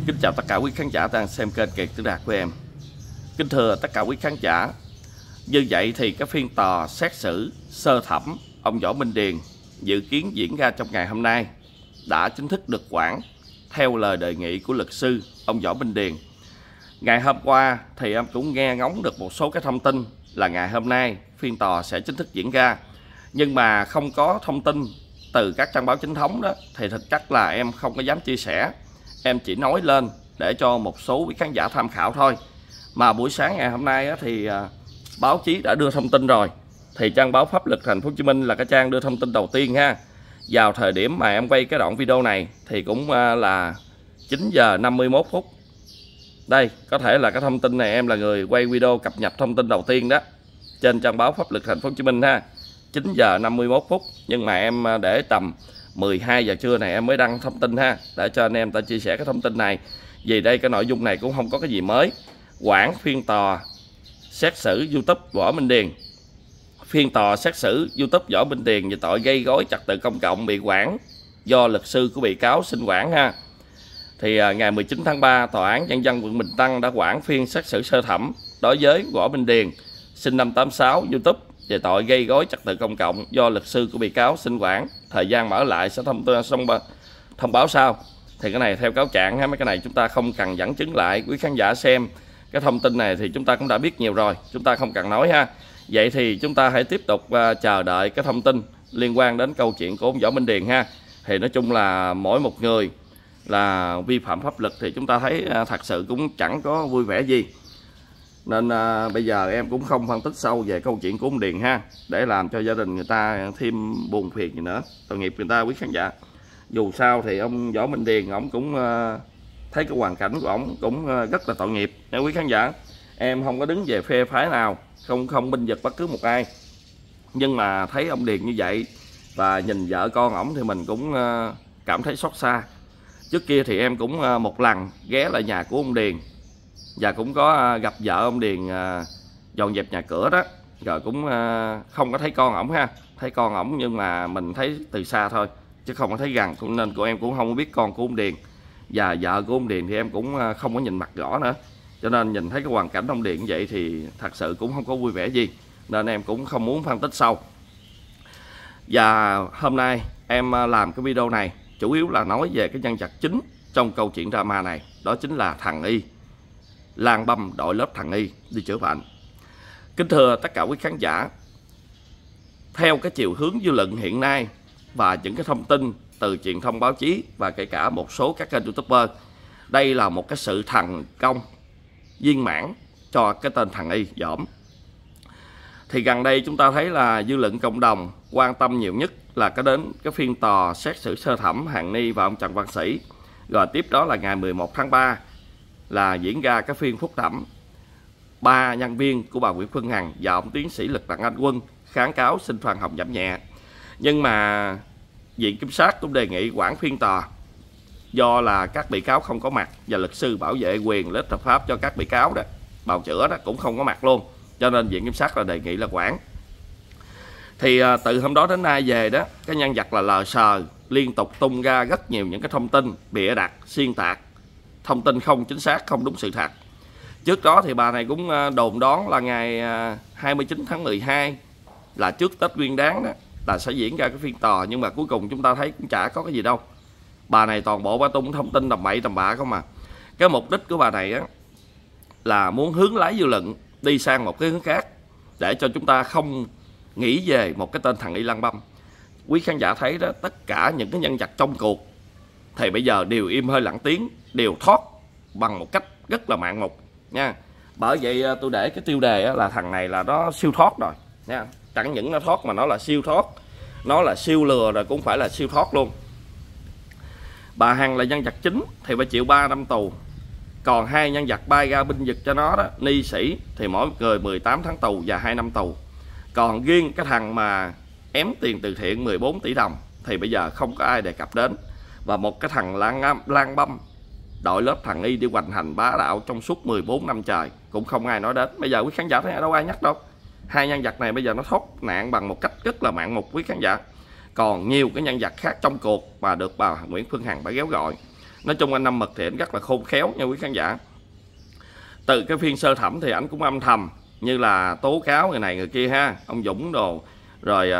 Kính chào tất cả quý khán giả đang xem kênh Kiệt Tử Đạt của em. Kính thưa tất cả quý khán giả, như vậy thì cái phiên tòa xét xử sơ thẩm ông Võ Minh Điền dự kiến diễn ra trong ngày hôm nay đã chính thức được hoãn theo lời đề nghị của luật sư ông Võ Minh Điền. Ngày hôm qua thì em cũng nghe ngóng được một số cái thông tin là ngày hôm nay phiên tòa sẽ chính thức diễn ra, nhưng mà không có thông tin từ các trang báo chính thống đó thì thực chất là em không có dám chia sẻ. Em chỉ nói lên để cho một số quý khán giả tham khảo thôi. Mà buổi sáng ngày hôm nay thì báo chí đã đưa thông tin rồi. Thì trang báo Pháp Luật Thành phố Hồ Chí Minh là cái trang đưa thông tin đầu tiên ha. Vào thời điểm mà em quay cái đoạn video này thì cũng là 9 giờ 51 phút. Đây, có thể là cái thông tin này em là người quay video cập nhật thông tin đầu tiên đó trên trang báo Pháp Luật Thành phố Hồ Chí Minh ha. 9 giờ 51 phút, nhưng mà em để tầm 12 giờ trưa này em mới đăng thông tin ha, để cho anh em ta chia sẻ cái thông tin này. Vì đây cái nội dung này cũng không có cái gì mới. Hoãn phiên tòa xét xử YouTube Võ Minh Điền. Phiên tòa xét xử YouTube Võ Minh Điền về tội gây rối trật tự công cộng bị hoãn do luật sư của bị cáo xin hoãn ha. Thì ngày 19 tháng 3, Tòa án Nhân dân quận Bình Tân đã hoãn phiên xét xử sơ thẩm đối với Võ Minh Điền sinh năm 86 YouTube về tội gây rối trật tự công cộng do luật sư của bị cáo xin hoãn. Thời gian mở lại sẽ thông báo sau. Thì cái này theo cáo trạng ha, mấy cái này chúng ta không cần dẫn chứng lại. Quý khán giả xem cái thông tin này thì chúng ta cũng đã biết nhiều rồi, chúng ta không cần nói ha. Vậy thì chúng ta hãy tiếp tục chờ đợi cái thông tin liên quan đến câu chuyện của ông Võ Minh Điền ha. Thì nói chung là mỗi một người là vi phạm pháp luật thì chúng ta thấy thật sự cũng chẳng có vui vẻ gì. Nên bây giờ em cũng không phân tích sâu về câu chuyện của ông Điền ha, để làm cho gia đình người ta thêm buồn phiền gì nữa, tội nghiệp người ta quý khán giả. Dù sao thì ông Võ Minh Điền ông cũng thấy cái hoàn cảnh của ông cũng rất là tội nghiệp nha quý khán giả. Em không có đứng về phe phái nào, không binh vực bất cứ một ai, nhưng mà thấy ông Điền như vậy và nhìn vợ con ổng thì mình cũng cảm thấy xót xa. Trước kia thì em cũng một lần ghé lại nhà của ông Điền và cũng có gặp vợ ông Điền dọn dẹp nhà cửa đó, rồi cũng không có thấy con ổng ha. Thấy con ổng nhưng mà mình thấy từ xa thôi chứ không có thấy gần, cũng nên của em cũng không biết con của ông Điền. Và vợ của ông Điền thì em cũng không có nhìn mặt rõ nữa, cho nên nhìn thấy cái hoàn cảnh ông Điền như vậy thì thật sự cũng không có vui vẻ gì, nên em cũng không muốn phân tích sâu. Và hôm nay em làm cái video này chủ yếu là nói về cái nhân vật chính trong câu chuyện drama này, đó chính là thằng Y lang băm đội lớp thằng Y đi chữa bệnh. Kính thưa tất cả quý khán giả, theo cái chiều hướng dư luận hiện nay và những cái thông tin từ truyền thông báo chí và kể cả một số các kênh YouTuber, đây là một cái sự thành công viên mãn cho cái tên thằng Y Dõm. Thì gần đây chúng ta thấy là dư luận cộng đồng quan tâm nhiều nhất là đến cái phiên tòa xét xử sơ thẩm Hàn Ni và ông Trần Văn Sĩ. Rồi tiếp đó là ngày 11 tháng 3 là diễn ra cái phiên phúc thẩm 3 nhân viên của bà Nguyễn Phương Hằng và ông tiến sĩ Lực Đặng Anh Quân kháng cáo xin khoan hồng giảm nhẹ. Nhưng mà Viện Kiểm sát cũng đề nghị hoãn phiên tòa do là các bị cáo không có mặt và luật sư bảo vệ quyền lợi ích hợp pháp cho các bị cáo đó, bào chữa đó cũng không có mặt luôn, cho nên Viện Kiểm sát là đề nghị là hoãn. Thì từ hôm đó đến nay về đó, cái nhân vật là Lờ Sờ liên tục tung ra rất nhiều những cái thông tin bịa đặt, xuyên tạc, thông tin không chính xác, không đúng sự thật. Trước đó thì bà này cũng đồn đoán là ngày 29 tháng 12 là trước Tết Nguyên Đán đó là sẽ diễn ra cái phiên tòa, nhưng mà cuối cùng chúng ta thấy cũng chả có cái gì đâu. Bà này toàn bộ bà tung thông tin tầm bậy tầm bạ không mà. Cái mục đích của bà này á là muốn hướng lái dư luận đi sang một cái hướng khác để cho chúng ta không nghĩ về một cái tên thằng Y lang băm. Quý khán giả thấy đó, tất cả những cái nhân vật trong cuộc thì bây giờ đều im hơi lặng tiếng, đều thoát bằng một cách rất là mạn mục nha. Bởi vậy tôi để cái tiêu đề là thằng này là nó siêu thoát rồi nha. Chẳng những nó thoát mà nó là siêu thoát, nó là siêu lừa rồi cũng phải là siêu thoát luôn. Bà Hằng là nhân vật chính thì phải chịu 3 năm tù. Còn hai nhân vật bay ra binh vực cho nó đó, Ni Sĩ thì mỗi người 18 tháng tù và 2 năm tù. Còn riêng cái thằng mà ém tiền từ thiện 14 tỷ đồng thì bây giờ không có ai đề cập đến. Và một cái thằng lang băm đội lớp thằng Y đi hoành hành bá đạo trong suốt 14 năm trời cũng không ai nói đến. Bây giờ quý khán giả thấy đâu ai nhắc đâu. Hai nhân vật này bây giờ nó thoát nạn bằng một cách rất là mạn mục quý khán giả. Còn nhiều cái nhân vật khác trong cuộc mà được bà Nguyễn Phương Hằng bà kéo gọi. Nói chung anh Năm Mật thì ảnh rất là khôn khéo nha quý khán giả. Từ cái phiên sơ thẩm thì ảnh cũng âm thầm như là tố cáo người này người kia ha, ông Dũng đồ, rồi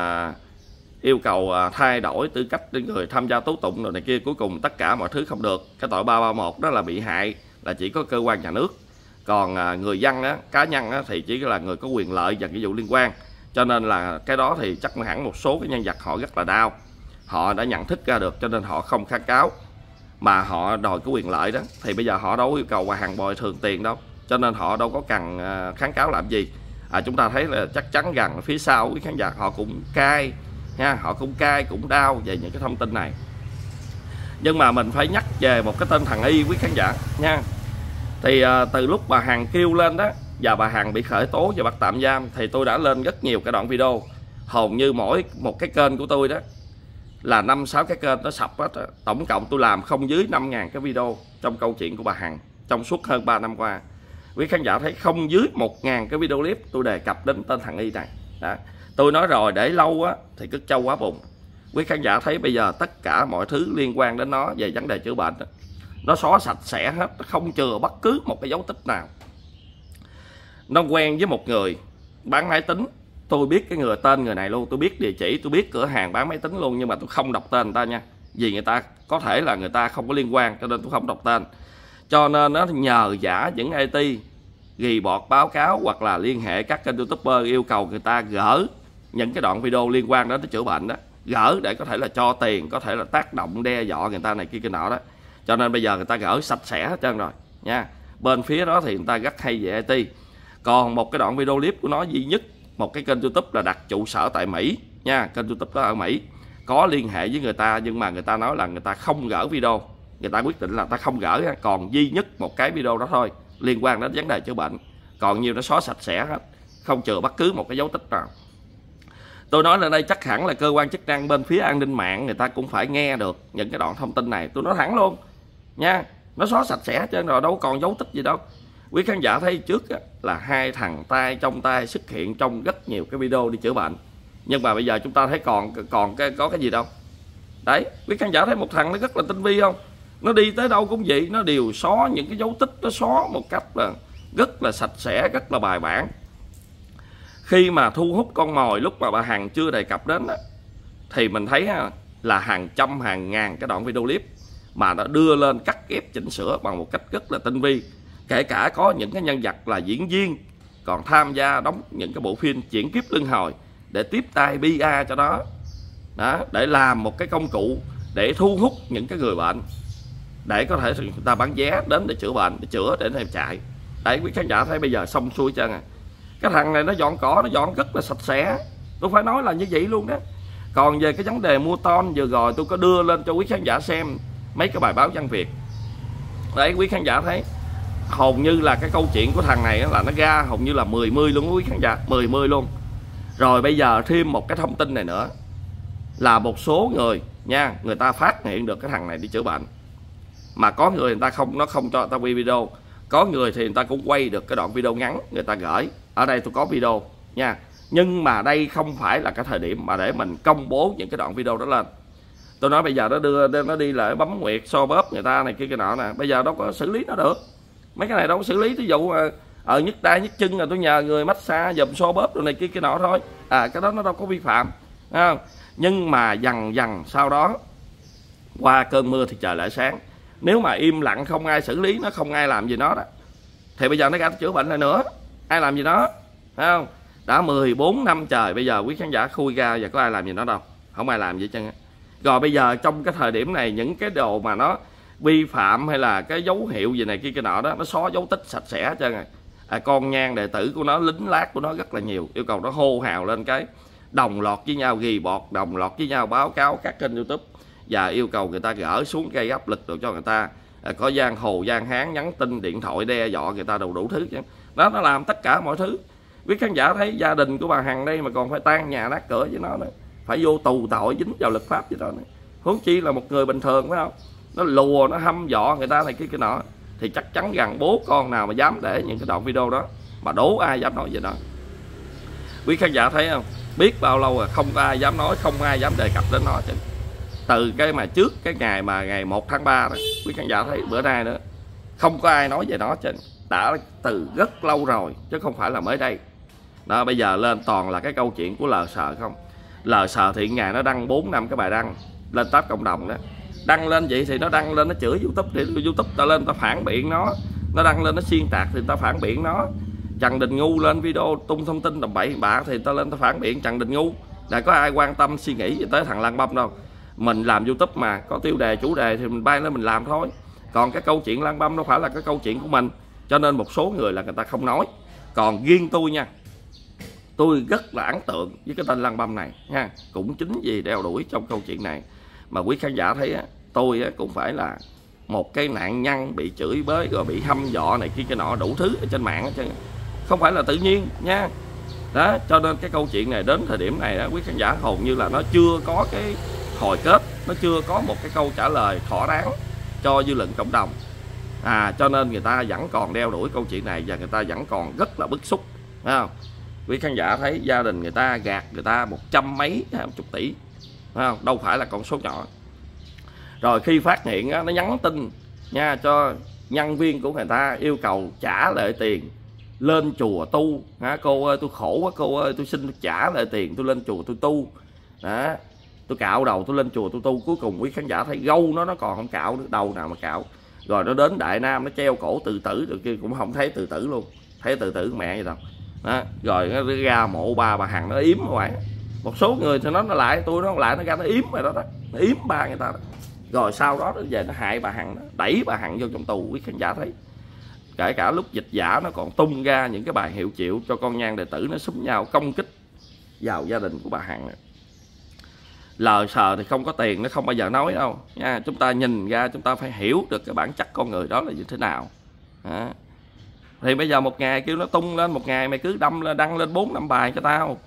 yêu cầu thay đổi tư cách đến người tham gia tố tụng rồi này kia. Cuối cùng tất cả mọi thứ không được. Cái tội 331 đó là bị hại là chỉ có cơ quan nhà nước, còn người dân á, cá nhân á, thì chỉ là người có quyền lợi và nghĩa vụ liên quan. Cho nên là cái đó thì chắc hẳn một số cái nhân vật họ rất là đau, họ đã nhận thức ra được cho nên họ không kháng cáo mà họ đòi cái quyền lợi đó. Thì bây giờ họ đâu yêu cầu bà Hằng bồi thường tiền đâu, cho nên họ đâu có cần kháng cáo làm gì. Chúng ta thấy là chắc chắn rằng phía sau quý khán giả họ cũng cay nha, họ cũng cay cũng đau về những cái thông tin này. Nhưng mà mình phải nhắc về một cái tên thằng Y quý khán giả nha. Thì từ lúc bà Hằng kêu lên đó và bà Hằng bị khởi tố và bắt tạm giam thì tôi đã lên rất nhiều cái đoạn video. Hầu như mỗi một cái kênh của tôi đó là 5-6 cái kênh nó sập hết. Tổng cộng tôi làm không dưới 5.000 cái video trong câu chuyện của bà Hằng trong suốt hơn 3 năm qua. Quý khán giả thấy không dưới 1.000 cái video clip tôi đề cập đến tên thằng Y này đó. Tôi nói rồi, để lâu á thì cứ trâu quá bụng. Quý khán giả thấy bây giờ tất cả mọi thứ liên quan đến nó về vấn đề chữa bệnh đó, nó xóa sạch sẽ hết, nó không chừa bất cứ một cái dấu tích nào. Nó quen với một người bán máy tính, tôi biết cái tên người này luôn, tôi biết địa chỉ, tôi biết cửa hàng bán máy tính luôn, nhưng mà tôi không đọc tên người ta nha, vì người ta có thể là người ta không có liên quan, cho nên tôi không đọc tên. Cho nên nó nhờ giả những IT ghi bọt báo cáo hoặc là liên hệ các kênh YouTuber yêu cầu người ta gỡ những cái đoạn video liên quan đến chữa bệnh đó, gỡ để có thể là cho tiền, có thể là tác động đe dọa người ta này kia nọ đó. Cho nên bây giờ người ta gỡ sạch sẽ hết trơn rồi nha. Bên phía đó thì người ta rất hay về IT. Còn một cái đoạn video clip của nó duy nhất, một cái kênh YouTube là đặt trụ sở tại Mỹ nha, kênh YouTube đó ở Mỹ, có liên hệ với người ta nhưng mà người ta nói là người ta không gỡ video, người ta quyết định là ta không gỡ. Còn duy nhất một cái video đó thôi liên quan đến vấn đề chữa bệnh, còn nhiều nó xóa sạch sẽ hết, không chừa bất cứ một cái dấu tích nào. Tôi nói lên đây chắc hẳn là cơ quan chức năng bên phía an ninh mạng người ta cũng phải nghe được những cái đoạn thông tin này. Tôi nói thẳng luôn nha, nó xóa sạch sẽ chứ rồi đâu còn dấu tích gì đâu. Quý khán giả thấy trước là hai thằng trong tay xuất hiện trong rất nhiều cái video đi chữa bệnh, nhưng mà bây giờ chúng ta thấy có cái gì đâu. Đấy, quý khán giả thấy một thằng nó rất là tinh vi không? Nó đi tới đâu cũng vậy, nó đều xóa những cái dấu tích, nó xóa một cách là rất là sạch sẽ, rất là bài bản. Khi mà thu hút con mồi lúc mà bà Hằng chưa đề cập đến đó, thì mình thấy là hàng trăm hàng ngàn cái đoạn video clip mà nó đưa lên cắt ghép chỉnh sửa bằng một cách rất là tinh vi. Kể cả có những cái nhân vật là diễn viên còn tham gia đóng những cái bộ phim chuyển kiếp luân hồi để tiếp tay PR cho nó đó, để làm một cái công cụ để thu hút những cái người bệnh, để có thể người ta bán vé đến để chữa bệnh, để chữa để em chạy. Đấy, quý khán giả thấy bây giờ xong xuôi chân cái thằng này nó dọn cỏ, nó dọn rất là sạch sẽ, tôi phải nói là như vậy luôn đó. Còn về cái vấn đề mua ton vừa rồi tôi có đưa lên cho quý khán giả xem mấy cái bài báo văn Việt. Đấy, quý khán giả thấy hầu như là cái câu chuyện của thằng này là nó ra hầu như là 10-10 luôn quý khán giả, 10-10 luôn. Rồi bây giờ thêm một cái thông tin này nữa là một số người nha, người ta phát hiện được cái thằng này đi chữa bệnh, mà có người ta không cho người ta quay video, có người thì người ta cũng quay được cái đoạn video ngắn người ta gửi. Ở đây tôi có video nha, nhưng mà đây không phải là cái thời điểm mà để mình công bố những cái đoạn video đó lên. Tôi nói bây giờ nó đi lại bấm nguyệt so bóp người ta này kia cái nọ nè, bây giờ đâu có xử lý nó được. Mấy cái này đâu có xử lý, thí dụ nhức tay nhức chân là tôi nhờ người massage dùm so bóp rồi này kia cái nọ thôi. Cái đó nó đâu có vi phạm, không? Nhưng mà dần sau đó qua cơn mưa thì trời lại sáng. Nếu mà im lặng không ai xử lý nó, không ai làm gì nó đó, thì bây giờ nó ra chữa bệnh lại nữa, ai làm gì nó, phải không? Đã 14 năm trời, bây giờ quý khán giả khui ra và có ai làm gì nó đâu, không ai làm gì chứ. Rồi bây giờ trong cái thời điểm này, những cái đồ mà nó vi phạm hay là cái dấu hiệu gì này kia cái nọ đó, nó xóa dấu tích sạch sẽ hết trơn rồi. Con nhang đệ tử của nó, lính lát của nó rất là nhiều, yêu cầu nó hô hào lên cái đồng loạt với nhau ghi bọt, đồng loạt với nhau báo cáo các kênh YouTube và yêu cầu người ta gỡ xuống, gây áp lực được cho người ta. Có giang hồ giang hán nhắn tin điện thoại đe dọa người ta đủ thứ chứ. Đó, nó làm tất cả mọi thứ. Quý khán giả thấy gia đình của bà Hằng đây mà còn phải tan nhà nát cửa với nó nữa, phải vô tù tội dính vào luật pháp với nó nữa. Huống chi là một người bình thường, phải không? Nó lùa, nó hăm dọa người ta này kia nọ, thì chắc chắn rằng bố con nào mà dám để những cái đoạn video đó, mà đố ai dám nói về đó. Quý khán giả thấy không, biết bao lâu rồi không ai dám nói, không ai dám đề cập đến nó chứ. từ cái mà trước cái ngày mà ngày 1 tháng 3 đó, quý khán giả thấy bữa nay nữa không có ai nói về nó trên, đã từ rất lâu rồi chứ không phải là mới đây đó. Bây giờ lên toàn là cái câu chuyện của lờ sờ không. Lờ sờ thì ngày nó đăng 4-5 cái bài đăng lên tab cộng đồng đó, đăng lên vậy thì nó đăng lên nó chửi YouTube thì YouTube ta lên ta phản biện nó đăng lên nó xuyên tạc thì ta phản biện nó. Trần Đình Ngu lên video tung thông tin tầm bậy bạ thì ta lên ta phản biện Trần Đình Ngu. Là có ai quan tâm suy nghĩ tới thằng Lan Băm đâu. Mình làm YouTube mà có tiêu đề chủ đề thì mình bay lên mình làm thôi. Còn cái câu chuyện Lan Băm nó phải là cái câu chuyện của mình, cho nên một số người là người ta không nói. Còn riêng tôi nha, tôi rất là ấn tượng với cái tên Lan Băm này nha. Cũng chính vì đeo đuổi trong câu chuyện này mà quý khán giả thấy tôi cũng phải là một cái nạn nhân bị chửi bới rồi bị hăm dọ này kia cái nọ đủ thứ ở trên mạng chứ không phải là tự nhiên nha. Đó, cho nên cái câu chuyện này đến thời điểm này đó, quý khán giả hầu như là nó chưa có cái hồi kết, nó chưa có một cái câu trả lời thỏa đáng cho dư luận cộng đồng. Cho nên người ta vẫn còn đeo đuổi câu chuyện này và người ta vẫn còn rất là bức xúc, phải không? Quý khán giả thấy gia đình người ta gạt người ta 100 mấy 1 tỷ, phải không? Đâu phải là con số nhỏ. Rồi khi phát hiện nó nhắn tin nha cho nhân viên của người ta yêu cầu trả lại tiền lên chùa tu. Cô ơi tôi khổ quá, cô ơi tôi xin trả lại tiền tôi lên chùa tôi tu. Đó, tôi cạo đầu tôi lên chùa tôi tu. Cuối cùng quý khán giả thấy gâu nó còn không cạo nữa, đầu nào mà cạo. Rồi nó đến Đại Nam nó treo cổ tự tử, rồi kia cũng không thấy tự tử luôn, thấy tự tử mẹ vậy đâu. Đó, rồi nó ra mộ bà Hằng nó yếm ngoài. Một số người thì nó lại tôi nó lại nó ra nó yếm rồi đó, nó yếm ba người ta đó. Rồi sau đó nó về nó hại bà Hằng đó, đẩy bà Hằng vô trong tù. Quý khán giả thấy kể cả lúc dịch giả nó còn tung ra những cái bài hiệu triệu cho con nhang đệ tử nó xúm nhau công kích vào gia đình của bà Hằng. Lờ sờ thì không có tiền nó không bao giờ nói đâu nha. Chúng ta nhìn ra chúng ta phải hiểu được cái bản chất con người đó là như thế nào. Thì bây giờ một ngày kêu nó tung lên, một ngày mày cứ đăng lên 4-5 bài cho tao.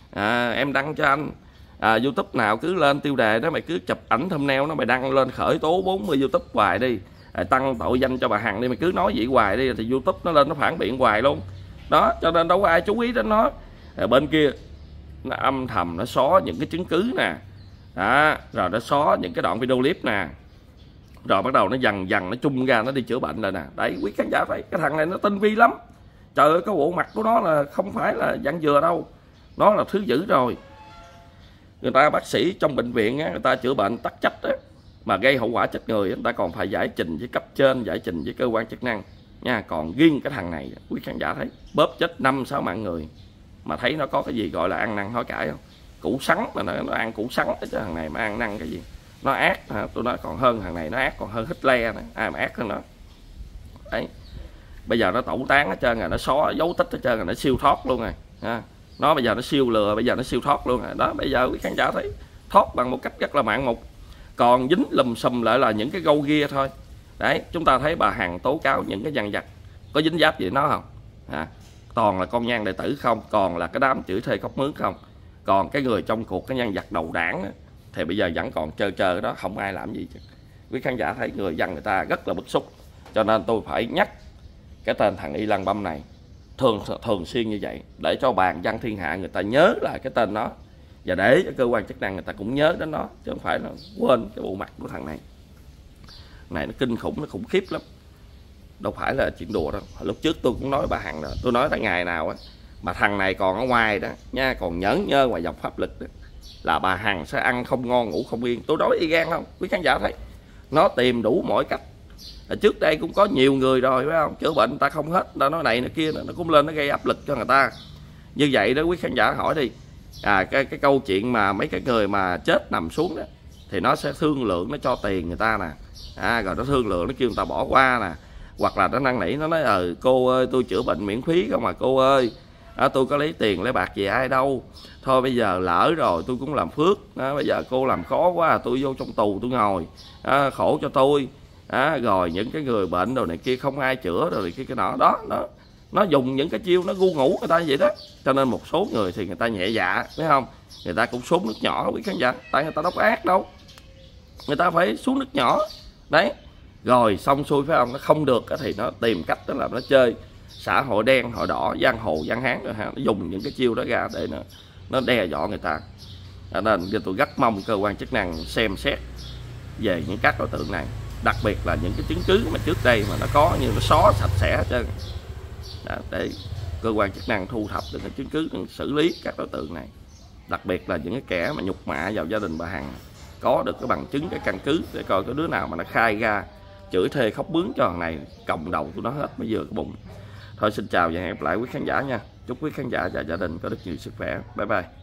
Em đăng cho anh YouTube nào cứ lên tiêu đề đó, mày cứ chụp ảnh thumbnail nó, mày đăng lên khởi tố 40 YouTube hoài đi, tăng tội danh cho bà Hằng đi, mày cứ nói vậy hoài đi thì YouTube nó lên nó phản biện hoài luôn đó. Cho nên đâu có ai chú ý đến nó. Bên kia nó âm thầm nó xóa những cái chứng cứ nè đó, rồi nó xóa những cái đoạn video clip nè, rồi bắt đầu nó dần nó chung ra nó đi chữa bệnh rồi nè. Đấy, quý khán giả thấy cái thằng này nó tinh vi lắm. Trời ơi, cái bộ mặt của nó là không phải là dạng dừa đâu, nó là thứ dữ rồi. Người ta bác sĩ trong bệnh viện người ta chữa bệnh tắc trách mà gây hậu quả chết người, người ta còn phải giải trình với cấp trên, giải trình với cơ quan chức năng nha. Còn riêng cái thằng này quý khán giả thấy bóp chết 5-6 mạng người mà thấy nó có cái gì gọi là ăn năn hối cải không? Củ sắn mà nó ăn củ sắn chứ thằng này mà ăn năn cái gì? Nó ác hả? Tôi nói còn hơn thằng này, nó ác còn hơn Hitler này. Ai mà ác hơn nó. Đấy, bây giờ nó tẩu tán hết trơn rồi, nó xóa dấu tích hết trơn rồi, nó siêu thoát luôn rồi ha. Nó bây giờ nó siêu lừa, bây giờ nó siêu thoát luôn rồi đó. Bây giờ quý khán giả thấy thoát bằng một cách rất là mạn mục, còn dính lùm xùm lại là những cái gâu ghia thôi. Đấy, chúng ta thấy bà Hằng tố cáo những cái dằn vặt có dính giáp gì nó không? Toàn là con nhang đệ tử không, còn là cái đám chửi thề khóc mướn không. Còn cái người trong cuộc cái nhân vật đầu đảng thì bây giờ vẫn còn chờ đó, không ai làm gì chứ. Quý khán giả thấy người dân người ta rất là bức xúc, cho nên tôi phải nhắc cái tên thằng Y Lan Băm này thường xuyên như vậy để cho bàn dân thiên hạ người ta nhớ lại cái tên nó, và để cho cơ quan chức năng người ta cũng nhớ đến nó, chứ không phải là quên cái bộ mặt của thằng này. Này nó kinh khủng, nó khủng khiếp lắm, đâu phải là chuyện đùa đâu. Lúc trước tôi cũng nói bà Hằng rồi, tôi nói tại ngày nào mà thằng này còn ở ngoài đó nha, còn nhởn nhơ ngoài dòng pháp lực đó, là bà Hằng sẽ ăn không ngon ngủ không yên. Tôi nói y gan không, quý khán giả thấy nó tìm đủ mọi cách. Trước đây cũng có nhiều người rồi phải không, chữa bệnh người ta không hết, nó nói này nó kia, nó cũng lên nó gây áp lực cho người ta như vậy đó. Quý khán giả hỏi đi, cái câu chuyện mà mấy cái người mà chết nằm xuống đó thì nó sẽ thương lượng, nó cho tiền người ta nè, rồi nó thương lượng, nó kêu người ta bỏ qua nè, hoặc là nó năn nỉ, nó nói cô ơi tôi chữa bệnh miễn phí không mà cô ơi, tôi có lấy tiền lấy bạc gì ai đâu, thôi bây giờ lỡ rồi tôi cũng làm phước, bây giờ cô làm khó quá tôi vô trong tù tôi ngồi, khổ cho tôi. Rồi những cái người bệnh đồ này kia không ai chữa rồi này kia cái nọ đó, nó dùng những cái chiêu nó gu ngủ người ta vậy đó. Cho nên một số người thì người ta nhẹ dạ, phải không, người ta cũng xuống nước nhỏ quý khán giả, tại người ta đâu có ác đâu, người ta phải xuống nước nhỏ đấy. Rồi xong xuôi phải không, nó không được thì nó tìm cách đó là nó chơi xã hội đen, hội đỏ, giang hồ, giang hán rồi ha, nó dùng những cái chiêu đó ra để nó đe dọa người ta. Nên tôi rất mong cơ quan chức năng xem xét về những các đối tượng này, đặc biệt là những cái chứng cứ mà trước đây mà nó có như nó xóa sạch sẽ hết trơn, để cơ quan chức năng thu thập được cái chứng cứ xử lý các đối tượng này, đặc biệt là những cái kẻ mà nhục mạ vào gia đình bà Hằng, có được cái bằng chứng, cái căn cứ để coi cái đứa nào mà nó khai ra chửi thề khóc bướm cho thằng này còng đầu của nó hết mới vừa cái bụng. Thôi xin chào và hẹn gặp lại quý khán giả nha. Chúc quý khán giả và gia đình có được nhiều sức khỏe. Bye bye.